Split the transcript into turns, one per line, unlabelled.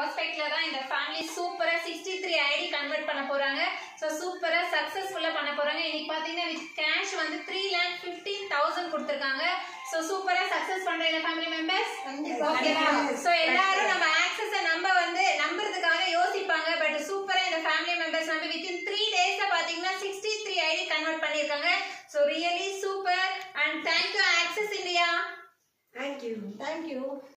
ப்ராஸ்பெக்ட்ல தான் இந்த ஃபேமிலி சூப்பரா 63 ஐடி கன்வெர்ட் பண்ண போறாங்க. சோ சூப்பரா சக்சஸ்ஃபுல்லா பண்ண போறாங்க. இன்னைக்கு பாத்தீங்கன்னா வித் கேஷ் வந்து 3,15,000 கொடுத்திருக்காங்க. சோ சூப்பரா சக்சஸ் பண்றீங்க ஃபேமிலி மெம்பர்ஸ். ஓகேவா? சோ எல்லாரும் நம்ம ஆக்சஸ் நம்புறதுக்காக யோசிப்பாங்க. பட் சூப்பரா இந்த ஃபேமிலி மெம்பர்ஸ் நம்ம வித்தின் 3 டேஸ்ல பாத்தீங்கன்னா 63 ஐடி கன்வெர்ட் பண்ணிருக்காங்க. So really super and thank you Accsysindia.
Thank you.